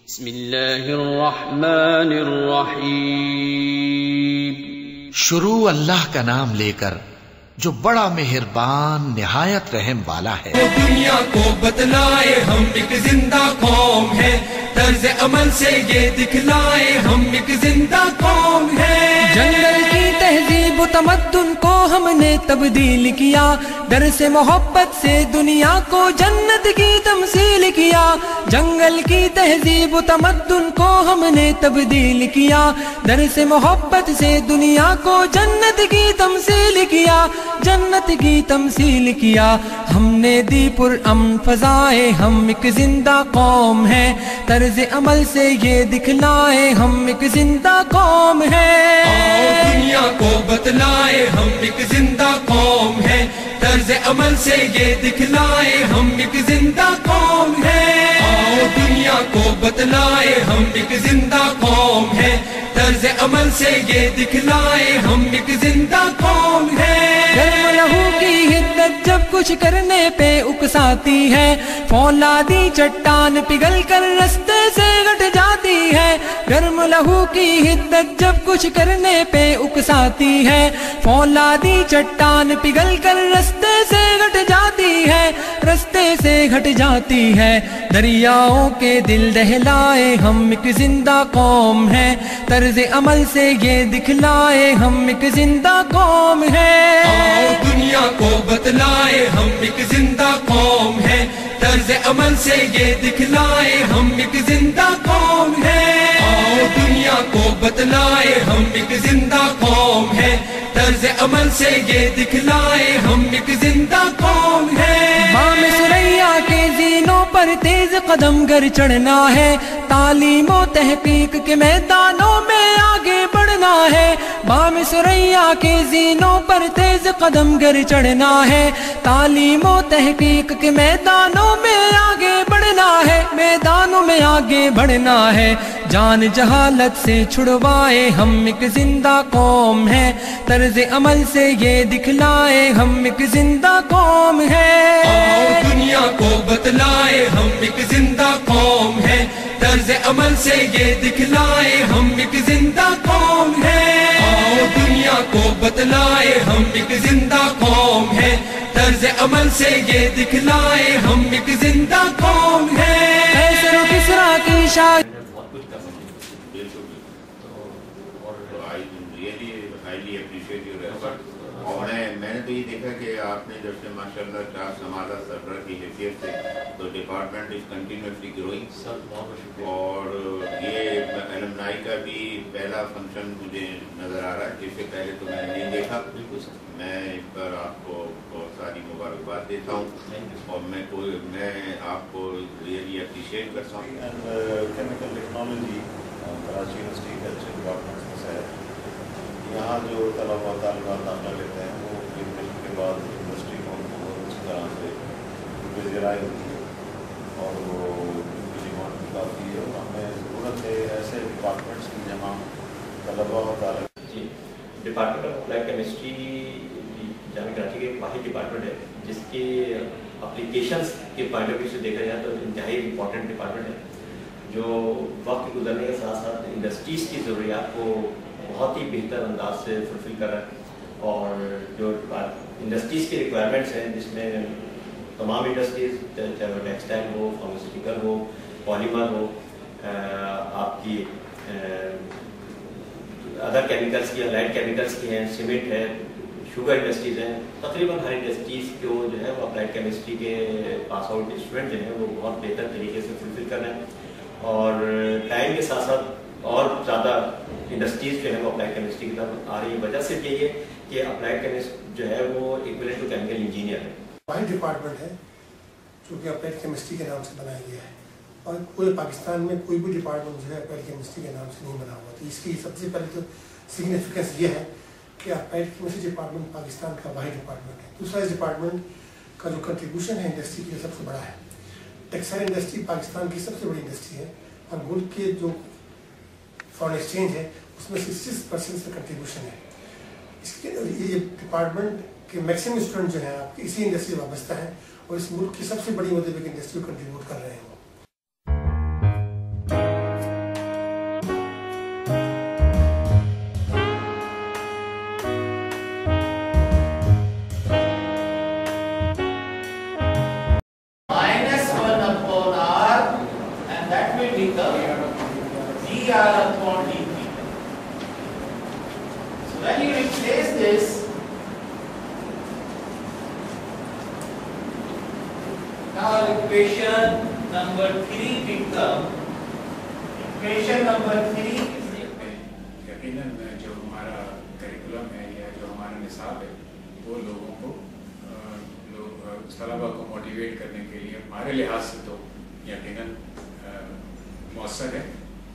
बिस्मिल्लाहिर्रहमानिर्रहीम। शुरू अल्लाह का नाम लेकर जो बड़ा मेहरबान निहायत रहम वाला है। दुनिया को बतलाए हम एक जिंदा कौम है, तर्ज अमल से ये दिखलाए हम एक जिंदा कौम है। जंगल की तहजीब तमद्दुन को हमने तब्दील किया, डर से मोहब्बत से दुनिया को जन्नत की तमसील किया। जंगल की तहजीब तमद्दुन को हमने तब्दील किया, डर से मोहब्बत से दुनिया को जन्नत की तमसील किया, जन्नत की तमसील किया। हमने दी पुरअमन फजाए हम एक जिंदा कौम है, तर्ज अमल से ये दिखलाए हम एक जिंदा कौम है। दुनिया को बतलाए हम एक जिंदा कौम है, तर्ज अमल से ये दिखलाए हम एक जिंदा कौम है। दुनिया को बतलाए हम एक जिंदा कौम है, तर्ज अमल से ये दिखलाए हम एक जिंदा कौम है। गर्म लहू की हिद्दत जब कुछ करने पे उकसाती है, फौलादी चट्टान पिघल कर रास्ते से घट जाती है। गर्म लहू की हिद्दत जब कुछ करने पे उकसाती है, फौलादी चट्टान पिघल कर रास्ते से घट जाती है, रास्ते से घट जाती है। दरियाओं के दिल दहलाए हम एक जिंदा कौम है, तर्ज अमल से ये दिखलाए हम एक जिंदा कौम है। दुनिया को बतलाए हम एक जिंदा कौम है, तर्ज अमल से ये दिखलाए हम एक जिंदा कौम है। दुनिया को बतलाए हम एक जिंदा कौम है, तर्ज अमल से ये दिखलाए हम एक जिंदा कौम है। बाम सुरैया के जीनों पर तेज कदम गर चढ़ना है, तालीमो तहकीक के मैदानों में आगे बढ़ना है। बाम सुरैया के जीनों पर तेज कदम गर चढ़ना है, तालीमो तहकीक के मैदानों में आगे बढ़ना है, मैदानों में आगे बढ़ना है। जान जहालत से छुड़वाए हम एक जिंदा कौम है, तर्ज अमल से ये दिखलाए हम एक जिंदा कौम है। दुनिया को बतलाए हम एक जिंदा कौम है, तर्ज अमल से ये दिखलाए हम एक जिंदा कौम है। दुनिया को बतलाए हम एक जिंदा कौम है, तर्ज अमल से ये दिखलाए हम एक जिंदा कौम है। किसरा की शान और मैंने तो ये देखा कि आपने जब से माशाल्लाह क्लास हमारा सरबरा की हैसियत से तो डिपार्टमेंट इज कंटिन्यूसली ग्रोइंग। और ये एलुमनाई का भी पहला फंक्शन मुझे नज़र आ रहा है, जिससे पहले तो मैंने नहीं देखा। मैं इस पर आपको बहुत सारी मुबारकबाद देता हूँ और मैं आपको रियली अप्रिशिएट करता हूँ। केमिकल टेक्नोलॉजी कराची यूनिवर्सिटी के अच्छे डिपार्टमेंट्स में से है। यहाँ जो तलबा तालिबात दाखिला लेते हैं वो एजुकेशन के बाद यूनिवर्सिटी को बहुत अच्छी तरह से ज़राए होती है और वो उनकी डिमांड भी काफ़ी है। और हमें ज़रूरत है ऐसे डिपार्टमेंट्स की जहाँ तलबा और तालिबात। जी, department of applied chemistry Jamia Karachi के एक वाहिद डिपार्टमेंट है जिसकी अप्लीकेशंस के पॉइंट ऑफ व्यू से देखा जाए तो इंतहाई इम्पॉर्टेंट डिपार्टमेंट है, जो वक्त गुजरने के साथ साथ इंडस्ट्रीज़ की ज़रूरियात को बहुत ही बेहतर अंदाज से फुलफिल कर रहा है। और जो इंडस्ट्रीज़ की रिक्वायरमेंट्स हैं जिसमें तमाम इंडस्ट्रीज़, चाहे वो टेक्सटाइल हो, फार्मास्यूटिकल हो, पॉलीमर हो, आपकी अदर केमिकल्स की, लाइट केमिकल्स की हैं, सीमेंट है, शुगर इंडस्ट्रीज़ हैं, तकरीबन हर इंडस्ट्रीज़ को जो है वो अप्लाइड केमिस्ट्री के पास आउट स्टूडेंट जो हैं वो बहुत बेहतर तरीके से फुलफिल कर रहे हैं। और टाइम के साथ साथ और ज़्यादा इंडस्ट्रीज़ जो है वो अप्लाइड केमिस्ट्री की तरफ आ रही है। वजह सिर्फ यही है कि अप्लाइड केमिस्ट जो है वो इक्विवेलेंट टू केमिकल इंजीनियर है। वाहिद डिपार्टमेंट है जो कि अप्लाइड केमिस्ट्री के नाम से बनाया गया है और पूरे पाकिस्तान में कोई भी डिपार्टमेंट जो है अप्लाइड केमिस्ट्री के नाम से नहीं बना हुआ। तो इसकी सबसे पहले तो सिग्निफिकेंस ये है कि अप्लाइड केमिस्ट्री डिपार्टमेंट पाकिस्तान का वाहिद डिपार्टमेंट है। दूसरा, इस डिपार्टमेंट का जो कंट्रीब्यूशन है इंडस्ट्री के लिए सबसे बड़ा है। टेक्सटाइल इंडस्ट्री पाकिस्तान की सबसे बड़ी इंडस्ट्री है और मुल्क के जो फॉरेन एक्सचेंज है उसमें 60% का कंट्रीब्यूशन है। इसके ये डिपार्टमेंट के मैक्सिमम स्टूडेंट जो है आपकी इसी इंडस्ट्री से वाबस्ता है और इस मुल्क की सबसे बड़ी मतलब इंडस्ट्री को कंट्रीब्यूट कर रहे हैं वो। become dr upon dt. So when you replace this, now equation number 3 become, equation number 3 यकीनन जो हमारा करिकुलम है या जो हमारा निसाब है वो लोगों को तलबा को मोटिवेट करने के लिए हमारे लिहाज से तो यकीनन मौसर है।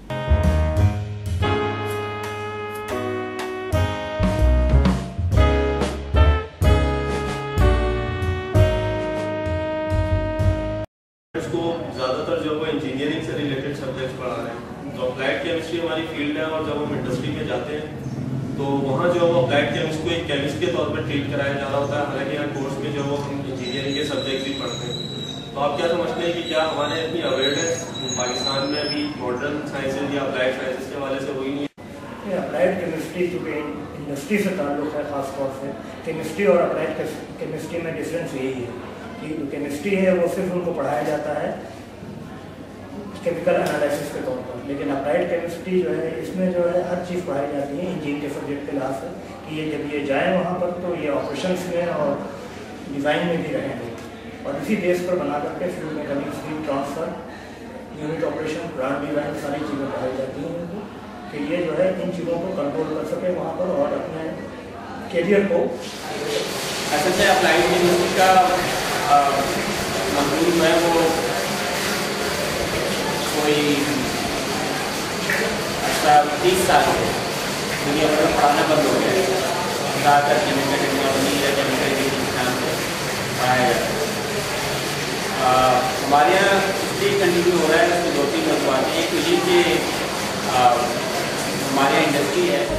इसको ज़्यादातर जो वो इंजीनियरिंग से रिलेटेड सब्जेक्ट्स पढ़ा रहे हैं। तो अप्लाइड केमिस्ट्री हमारी फील्ड है और जब हम इंडस्ट्री में जाते हैं तो वहाँ जो वो अप्लाइड केमिस्ट को एक केमिस्ट के तौर पर ट्रीट कराया जा रहा होता है, हालांकि यहाँ कोर्स में जो वो हम इंजीनियरिंग के सब्जेक्ट भी पढ़ते हैं। तो आप क्या समझते हैं कि क्या हमारे इतनी अवेयरनेस पाकिस्तान में अभी मॉडर्न साइंसेज या अप्लाइड साइंसेज के हवाले से हुई नहीं है? अप्लाइड केमिस्ट्री चूँकि इंडस्ट्री से ताल्लुक़ है, ख़ासतौर से केमिस्ट्री और अप्लाइड केमिस्ट्री में डिफरेंस यही है कि जो केमिस्ट्री है वो सिर्फ उनको पढ़ाया जाता है केमिकल एनालिसिस के तौर पर, लेकिन अप्लाइड केमिस्ट्री जो है इसमें जो है हर चीज़ पढ़ाई जाती है इंजीनियरिंग के सब्जेक्ट के लिहाज से कि ये जब ये जाए वहाँ पर तो ये ऑपरेशंस में और डिज़ाइन में भी रहेंगे और इसी बेस पर बना करके fluid mechanics, heat transfer, unit operation, plant design सारी चीज़ें पढ़ाई जाती हैं उनको कि ये जो है इन चीज़ों को कंट्रोल कर सके वहाँ पर और अपने कैरियर को। ऐसे से अप्लाइड केमिस्ट्री का मजमून है वो कोई 30 साल से दुनिया भर में पढ़ाना बंद हो गया है, ज़्यादातर केमिकल टेक्नोलॉजी या केमिकल इंजीनियरिंग नाम से पढ़ाया जाता है। हमारे यहाँ इसलिए कंटिन्यू हो रहा है उसकी 2-3 वजूहत हैं। एक तो ये कि हमारे यहाँ इंडस्ट्री है,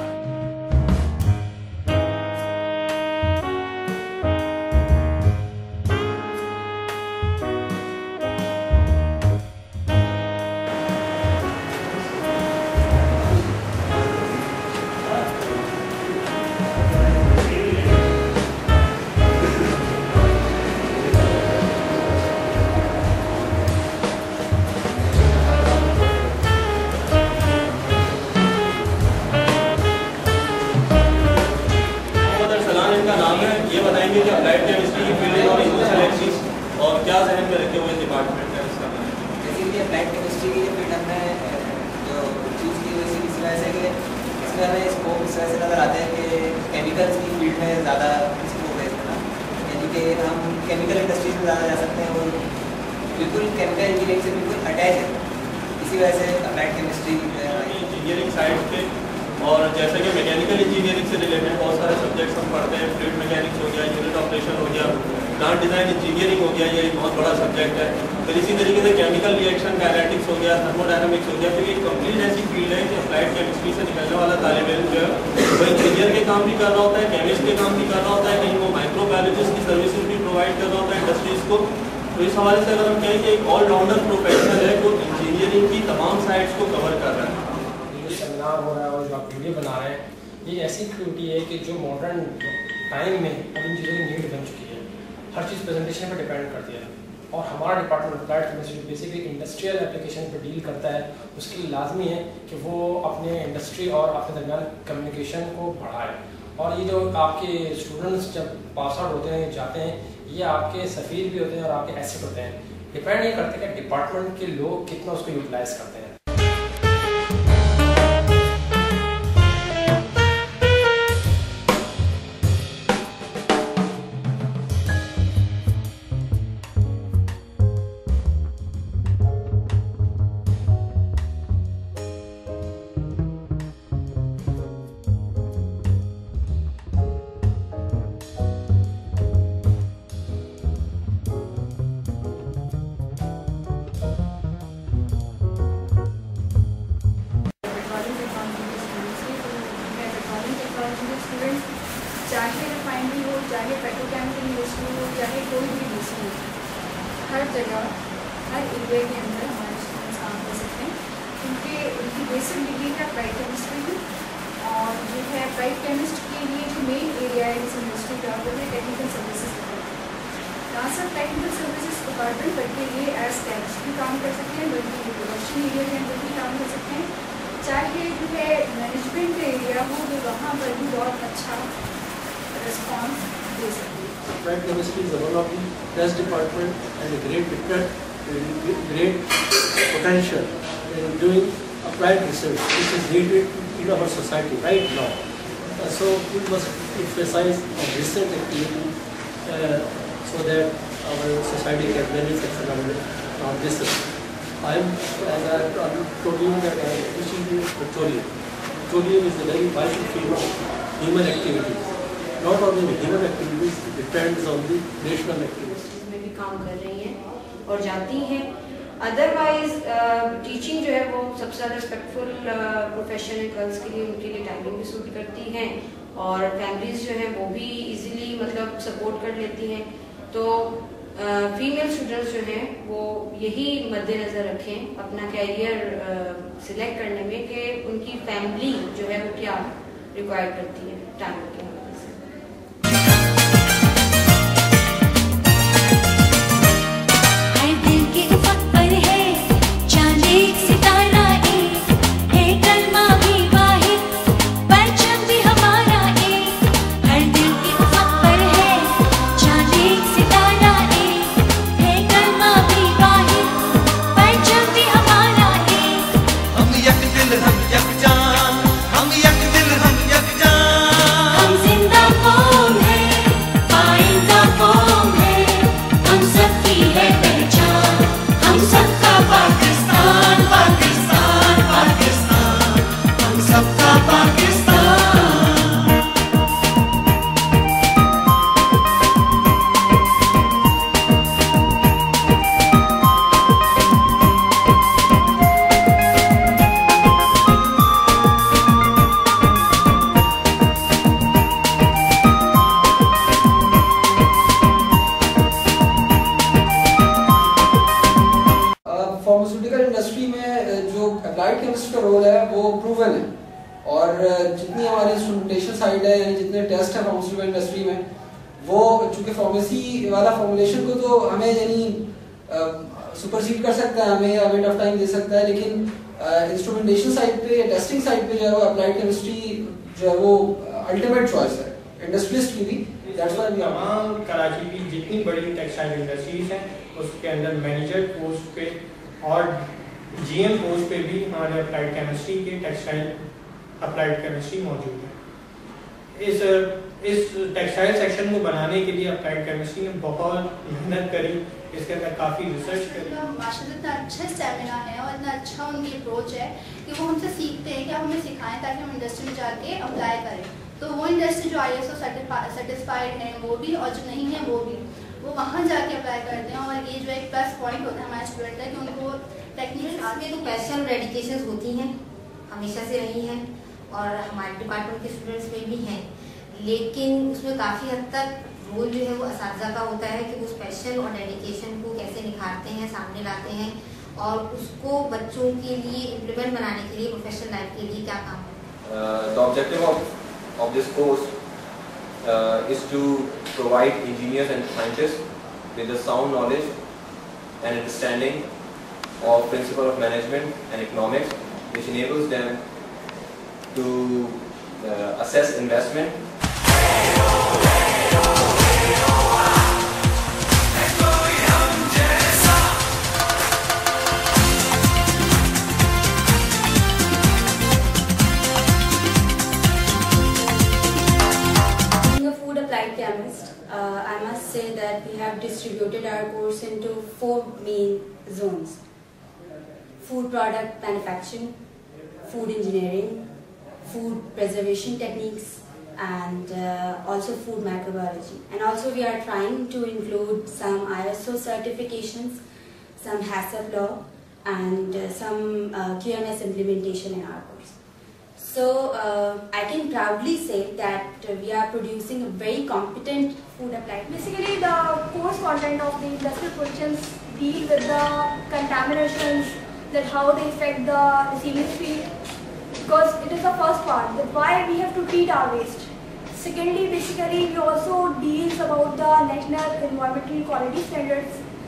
कि अप्लाइड केमिस्ट्री की फील्ड और इंडस्ट्रियल और क्या जहन में रखे हुए डिपार्टमेंट है इसका? बेसिकली अप्लाइड केमिस्ट्री की फील्ड हमने जो चूज़ की हुई इस वजह से कि इसमें हमें स्कोप इस वजह से नज़र आता है कि केमिकल्स की फील्ड में ज़्यादा स्कोप है इसमें, यानी कि हम केमिकल इंडस्ट्रीज में ज़्यादा जा सकते हैं और बिल्कुल केमिकल इंजीनियरिंग से बिल्कुल अटैच है। इसी वजह से अप्लाइड केमिस्ट्री इंजीनियरिंग साइड पे और जैसे कि मैकेनिकल इंजीनियरिंग से रिलेटेड बहुत सारे सब्जेक्ट्स हम पढ़ते हैं, फ्लूइड मैकेनिक्स हो गया, यूनिट ऑपरेशन हो गया, प्लांट डिज़ाइन इंजीनियरिंग हो गया, ये एक बहुत बड़ा सब्जेक्ट है। फिर इसी तरीके से केमिकल रिएक्शन काइनेटिक्स हो गया, थर्मोडायनामिक्स हो गया। तो ये कंप्लीट ऐसी फील्ड है कि अप्लाइड केमिस्ट्री से निकलने वाला तालिब इल्म जो है वो इंजीनियर के काम भी कर रहा होता है, केमिस्ट के काम भी कर रहा होता है, कहीं वो माइक्रोबायोलॉजिस्ट की सर्विसेज भी प्रोवाइड कर रहा होता है इंडस्ट्रीज़ को। तो इस हवाले से अगर हम कहें कि एक ऑलराउंडर प्रोफेशनल है जो इंजीनियरिंग की तमाम साइड्स को कवर कर रहा है। सेमिनार हो रहा है और जो आप वीडियो बना रहे हैं, ये ऐसी एक्टिविटी है कि जो मॉडर्न टाइम में अब इंजीनियरिंग नीड बन चुकी है, हर चीज़ प्रेजेंटेशन पर डिपेंड करती है। और हमारा department applied chemistry basically industrial application पर डील करता है, उसके लिए लाजमी है कि वो अपने इंडस्ट्री और अपने दरमियान कम्युनिकेशन को बढ़ाए। और ये जो आपके स्टूडेंट्स जब पास आउट होते हैं, जाते हैं, ये आपके सफ़ीर भी होते हैं और आपके एसेट होते हैं। डिपेंड ये करते हैं कि डिपार्टमेंट के लोग कितना उसको यूटिलाइज करते हैं। चाहे रिफाइनरी हो, चाहे पेट्रोकेमिकल इंडस्ट्री हो, चाहे कोई भी इंडस्ट्री हो, हर जगह हर एरिया के अंदर हमारे स्टूडेंट्स काम कर सकते हैं, क्योंकि उनकी बेसिक डिग्री है अप्लाइड केमिस्ट्री में। और जो है अप्लाइड केमिस्ट के लिए जो मेन एरिया है इस इंडस्ट्री का वो है टेक्निकल सर्विसेज डिपार्टमेंट। यहाँ से टेक्निकल सर्विसेज डिपार्टमेंट बल्कि ये एज केमिस्ट भी काम कर सकते हैं, बल्कि प्रोडक्शन एरिया के अंदर भी काम कर सकते हैं, चाहे जो है मैनेजमेंट एरिया हो तो वहाँ पर भी बहुत अच्छा रिस्पॉन्स दे सकते हैं। Applied chemistry is one of the best department and a great potential in doing applied research, which is needed in our society right now. So we must emphasize on research activity so that our society can benefit from this. I'm told you that I am teaching you petroleum. Petroleum is a very vital field of human activities. Not only human activities, it depends on the national activities. में भी काम कर रही हैं और जाती हैं। Otherwise teaching जो है वो सबसे ज़्यादा रिस्पेक्टफुल प्रोफेशन है गर्ल्स के लिए, उनके लिए टाइमिंग भी सूट करती हैं और फैमिलीज जो हैं वो भी इजीली मतलब सपोर्ट कर लेती हैं। तो फीमेल स्टूडेंट्स जो हैं वो यही मद्देनज़र रखें अपना कैरियर सिलेक्ट करने में कि उनकी फैमिली जो है वो क्या रिक्वायर करती है टाइम के हवाले से। फार्मास्यूटिकल इंडस्ट्री में जो अप्लाइड केमिस्ट का रोल है वो प्रूवन है और जितनी हमारी इंस्ट्रूमेंटेशन साइड है यानी जितने टेस्ट है फार्मास्यूटिकल इंडस्ट्री में वो चूंकि फार्मेसी वाला फॉर्मुलेशन को तो हमें यानी सुपरसीड कर सकता है, हमें वेट ऑफ टाइम दे सकता है, लेकिन इंस्ट्रूमेंटेशन साइड पे टेस्टिंग साइड पे जो है वो अप्लाइड केमिस्ट्री जो है वो अल्टीमेट चॉइस है इंडस्ट्रियलिस्ट की भी। तमाम कराची की जितनी बड़ी टेक्सटाइल इंडस्ट्रीज हैं उसके अंदर मैनेजर पोस्ट पे और जीएम पोस्ट पे भी हमारे अप्लाइड केमिस्ट्री के टेक्सटाइल अप्लाइड केमिस्ट्री मौजूद है। इस टेक्सटाइल सेक्शन को बनाने के लिए अप्लाइड केमिस्ट्री ने बहुत मेहनत करी, इसके अंदर काफ़ी रिसर्च करी। माशाल्लाह इतना अच्छा स्टेमिना है और इतना अच्छा उनकी अप्रोच है कि वो हमसे सीखते हैं कि आप हमें सिखाएं ताकि हम इंडस्ट्री में जाके अप्लाई करें। तो वो इंडस्ट्री जो ISO सर्टिफाइड है वो भी और जो नहीं है वो भी, वो वहाँ जाके अप्लाई करते हैं। और ये जो एक प्लस पॉइंट होता है हमारे स्टूडेंट का कि उनको टेक्निकल आगे तो पैशन और डेडिकेशन होती हैं, हमेशा से रही हैं और हमारे डिपार्टमेंट के स्टूडेंट्स में भी हैं, लेकिन उसमें काफ़ी हद तक रोल जो है वो असातिज़ा का होता है कि उस पैशन और डेडिकेशन को कैसे निखारते हैं, सामने लाते हैं और उसको बच्चों के लिए इम्प्लीमेंट बनाने के लिए प्रोफेशनल लाइफ के लिए क्या काम है। The objective of this course is to provide engineers and scientists with a sound knowledge and understanding of principle of management and economics, which enables them to assess investment. I must say that we have distributed our course into 4 main zones: food product manufacturing, food engineering, food preservation techniques, and also food microbiology. And also we are trying to include some ISO certifications, some HACCP law, and some QMS implementation in our course. So I can proudly say that we are producing a very competent food applied. Basically, the course content of the industrial positions deal with the contaminations, that how they affect the receiving field, because it is the first part, that why we have to treat our waste. Secondly, basically, we also deals about the national environmental quality standards.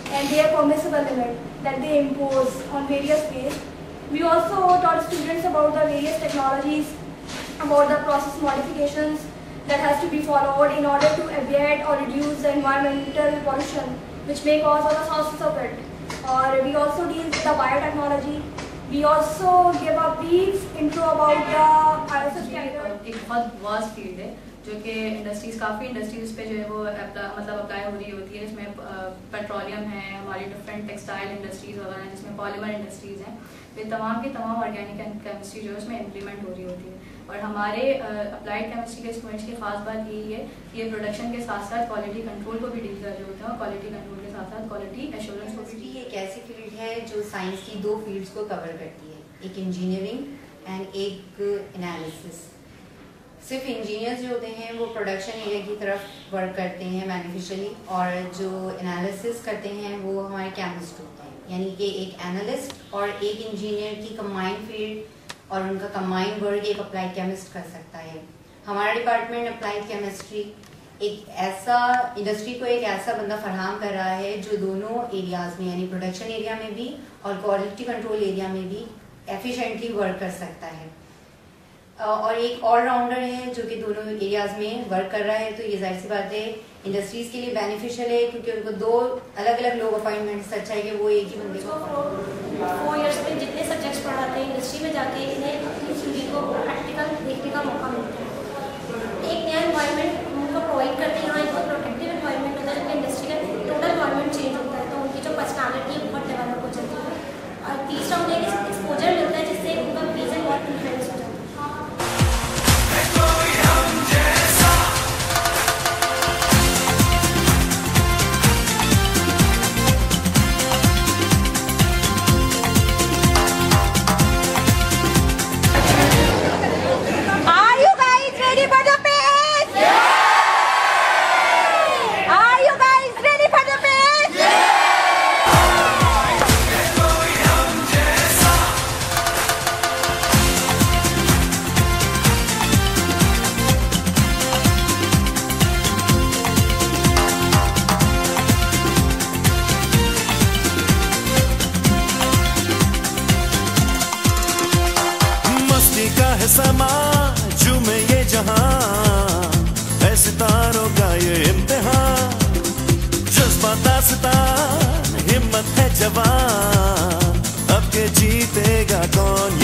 and their permissible limit that they impose on various ways. We also taught students about the various technologies, about the process modifications that has to be followed in order to abate or reduce the environmental pollution which may cause all the sources of it. Or we also deal with the biotechnology. We also give a brief intro about the ISO standard. एक बहुत vast field है जो कि काफ़ी industries पे जो है वो अप्लाई हो रही होती है, जिसमें पेट्रोलियम है, हमारी डिफरेंट टेक्सटाइल इंडस्ट्रीज वगैरह हैं, जिसमें पॉलीमर इंडस्ट्रीज हैं, ये तमाम की तमाम ऑर्गेनिक केमिस्ट्री जो है उसमें इम्प्लीमेंट हो रही होती है। और हमारे अप्लाइड केमिस्ट्री के स्टूडेंट्स की खास बात यही है कि ये प्रोडक्शन के साथ साथ क्वालिटी कंट्रोल को भी डील कर रहे होते हैं और क्वालिटी कंट्रोल के साथ साथ क्वालिटी एश्योरेंस को भी। एक ऐसी फील्ड है जो साइंस की दो फील्ड्स को कवर करती है, एक इंजीनियरिंग एंड एक एनालिसिस। सिर्फ इंजीनियर्स जो होते हैं वो प्रोडक्शन एरिया की तरफ वर्क करते हैं बेनिफिशियली, और जो एनालिसिस करते हैं वो हमारे केमिस्ट होते हैं, यानी कि एक एनालिस्ट और एक इंजीनियर की कंबाइंड फील्ड और उनका कंबाइंड वर्क एक अप्लाइड केमिस्ट कर सकता है। हमारा डिपार्टमेंट अप्लाइड केमिस्ट्री एक ऐसा इंडस्ट्री को एक ऐसा बंदा फराहम कर रहा है जो दोनों एरियाज में, यानी प्रोडक्शन एरिया में भी और क्वालिटी कंट्रोल एरिया में भी एफिशिएंटली वर्क कर सकता है, और एक ऑलराउंडर है जो कि दोनों एरियाज में वर्क कर रहा है। तो ये जाहिर सी बात है इंडस्ट्रीज के लिए बेनिफिशियल है, क्योंकि उनको दो अलग अलग लोग अपॉइंटमेंट्स, अच्छा है कि वो एक ही बंदे को 4 इयर्स में जितने सब्जेक्ट्स पढ़ाते हैं इंडस्ट्री में जाके इन्हें अपनी स्टूडेंट को प्रैक्टिकल देखने का मौका मिलता है। एक नया एनवायरनमेंट उनको प्रोवाइड करते हैं, यहाँ एक प्रोटेक्टिव एनवायरनमेंट होता है, जबकि इंडस्ट्री का टोटल एनवायरनमेंट चेंज होता है, तो उनकी जो पर्सनैलिटी है बहुत डेवलप हो जाती है। और तीसरा उन्हें एक्सपोजर मिलता है जिससे उनका रीजन बहुत इन्फ्लुएंस हो जाता है। समा झूमे ये जहां है सितारों का ये इम्तिहान, जज्बा दास्तान हिम्मत है जवान, अब के जीतेगा कौन